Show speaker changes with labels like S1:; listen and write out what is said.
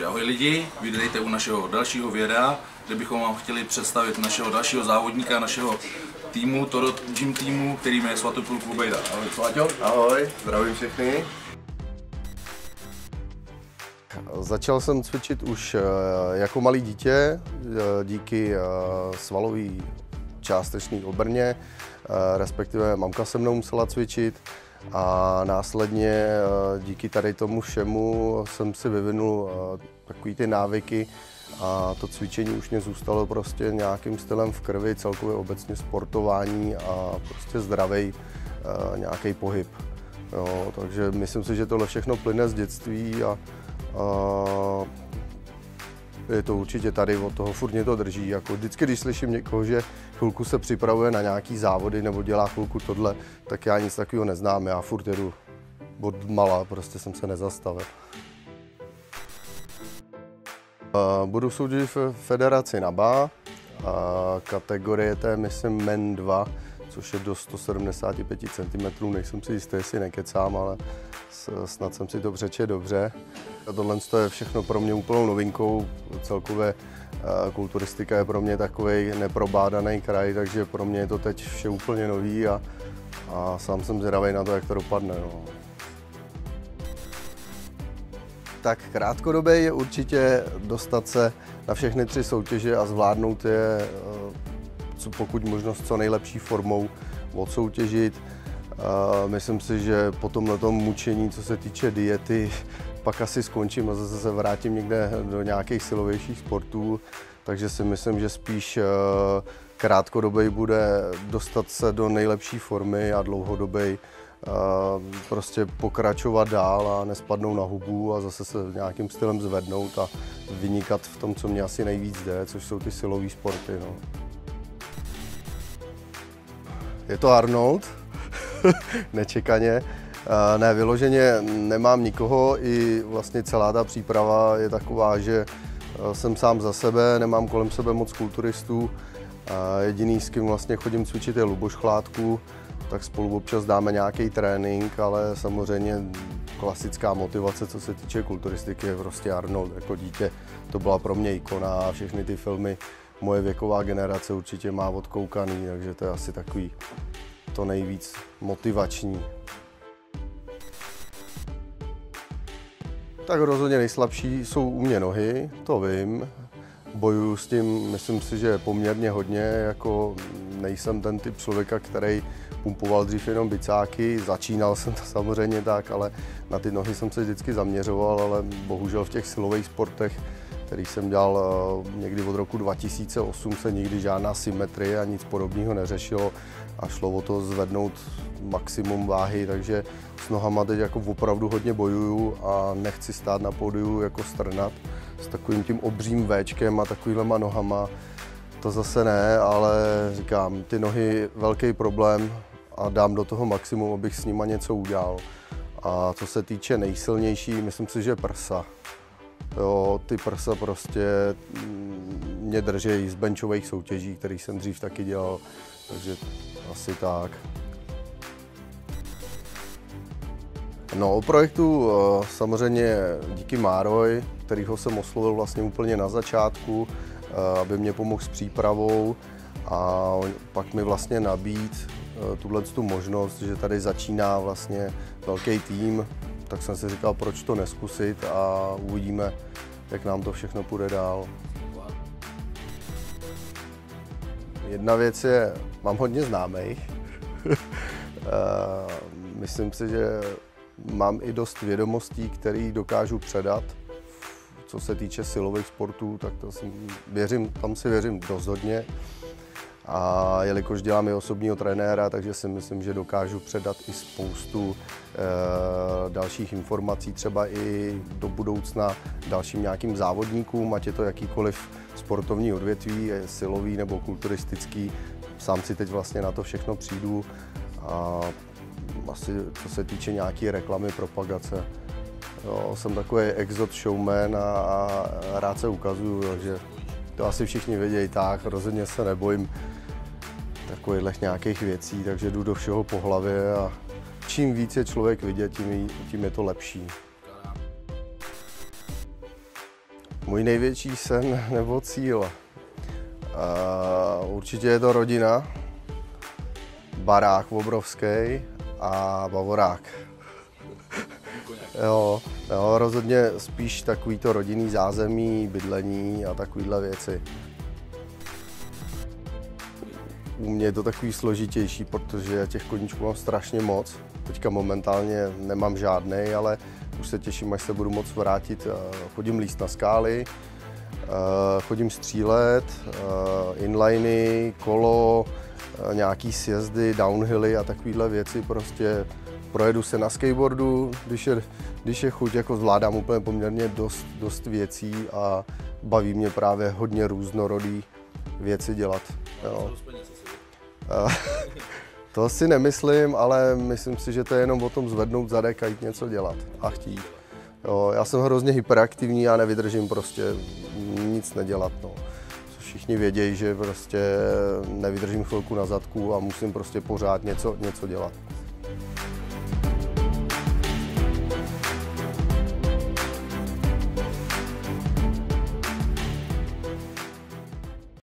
S1: Takže ahoj lidi, vítejte u našeho dalšího videa, kde bychom vám chtěli představit našeho dalšího závodníka, našeho týmu, Toro Gym týmu, kterým je Svatopluk Lubejda. Ahoj Sváťo.
S2: Ahoj, zdravím všechny. Začal jsem cvičit už jako malý dítě, díky svalové částečné obrně, respektive mamka se mnou musela cvičit a následně díky tady tomu všemu jsem si vyvinul takový ty návyky a to cvičení už mě zůstalo prostě nějakým stylem v krvi, celkově obecně sportování a prostě zdravý nějaký pohyb. Jo, takže myslím si, že tohle všechno plyne z dětství a je to určitě tady, od toho furt mě to drží. Jako vždycky, když slyším někoho, že chvilku se připravuje na nějaký závody nebo dělá chvilku tohle, tak já nic takového neznám. Já furt jedu od mala, prostě jsem se nezastavil. Budu soudit v federaci NABA. Kategorie je, myslím, MEN 2, což je do 175 cm. Nejsem si jistý, jestli nekecám, ale snad jsem si to přečetl dobře. Tohle je všechno pro mě úplnou novinkou. Celkově kulturistika je pro mě takový neprobádaný kraj, takže pro mě je to teď vše úplně nový a sám jsem zvědavý na to, jak to dopadne. No. Tak krátkodobě je určitě dostat se na všechny 3 soutěže a zvládnout je pokud možno s co nejlepší formou odsoutěžit. Myslím si, že po tomhletom mučení, co se týče diety, pak asi skončím a zase se vrátím někde do nějakých silovějších sportů. Takže si myslím, že spíš krátkodobý bude dostat se do nejlepší formy a dlouhodobý prostě pokračovat dál a nespadnout na hubu a zase se nějakým stylem zvednout a vynikat v tom, co mě asi nejvíc jde, což jsou ty silové sporty. No. Je to Arnold, nečekaně. Ne, vyloženě nemám nikoho, i vlastně celá ta příprava je taková, že jsem sám za sebe, nemám kolem sebe moc kulturistů. Jediný, s kým vlastně chodím cvičit, je Luboš Chládku, tak spolu občas dáme nějaký trénink, ale samozřejmě klasická motivace, co se týče kulturistiky, je prostě Arnold. Jako dítě to byla pro mě ikona a všechny ty filmy moje věková generace určitě má odkoukaný, takže to je asi takový to nejvíc motivační. Tak rozhodně nejslabší jsou u mě nohy, to vím. Bojuju s tím, myslím si, že poměrně hodně, jako nejsem ten typ člověka, který pumpoval dřív jenom bicáky, začínal jsem to samozřejmě tak, ale na ty nohy jsem se vždycky zaměřoval, ale bohužel v těch silových sportech, který jsem dělal někdy od roku 2008, se nikdy žádná symetrie a nic podobného neřešilo a šlo o to zvednout maximum váhy, takže s nohama teď jako opravdu hodně bojuju a nechci stát na pódiu jako strnat s takovým tím obřím véčkem a takovýhlema nohama. To zase ne, ale říkám, ty nohy velký problém a dám do toho maximum, abych s nima něco udělal. A co se týče nejsilnější, myslím si, že prsa. Jo, ty prsa prostě mě drží z benchových soutěží, které jsem dřív taky dělal, takže asi tak. No, o projektu samozřejmě díky Mároj, kterýho jsem oslovil vlastně úplně na začátku, aby mě pomohl s přípravou a pak mi vlastně nabídl tu možnost, že tady začíná vlastně velký tým, tak jsem si říkal, proč to neskusit a uvidíme, jak nám to všechno půjde dál. Jedna věc je, mám hodně známých. Myslím si, že mám i dost vědomostí, které dokážu předat. Co se týče silových sportů, tak to tam si věřím dost hodně. A jelikož dělám i osobního trenéra, takže si myslím, že dokážu předat i spoustu dalších informací, třeba i do budoucna dalším nějakým závodníkům, ať je to jakýkoliv sportovní odvětví, silový nebo kulturistický. Sám si teď vlastně na to všechno přijdu a asi co se týče nějaké reklamy, propagace. Jo, jsem takový exot showman a rád se ukazuju, takže to asi všichni vědějí tak, rozhodně se nebojím takových nějakých věcí, takže jdu do všeho po hlavě a čím víc je člověk vidět, tím je to lepší. Můj největší sen nebo cíl? Určitě je to rodina, barák obrovský a bavorák. Jo, rozhodně spíš takovýto rodinný zázemí, bydlení a takovýhle věci. U mě je to takový složitější, protože já těch koníčků mám strašně moc. Teďka momentálně nemám žádnej, ale už se těším, až se budu moct vrátit. Chodím líst na skály, chodím střílet, inliny, kolo, nějaký sjezdy, downhilly a takovéhle věci. Prostě projedu se na skateboardu, když je chuť, jako zvládám úplně poměrně dost věcí a baví mě právě hodně různorodý věci dělat. Jo. To si nemyslím, ale myslím si, že to je jenom o tom zvednout zadek a jít něco dělat a chtít. Jo, já jsem hrozně hyperaktivní a nevydržím prostě nic nedělat. No. Všichni vědějí, že prostě nevydržím chvilku na zadku a musím prostě pořád něco dělat.